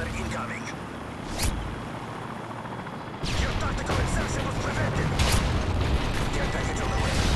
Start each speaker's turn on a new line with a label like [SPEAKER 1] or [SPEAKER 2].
[SPEAKER 1] Killer incoming. Your tactical insertion was prevented. Care package on the way.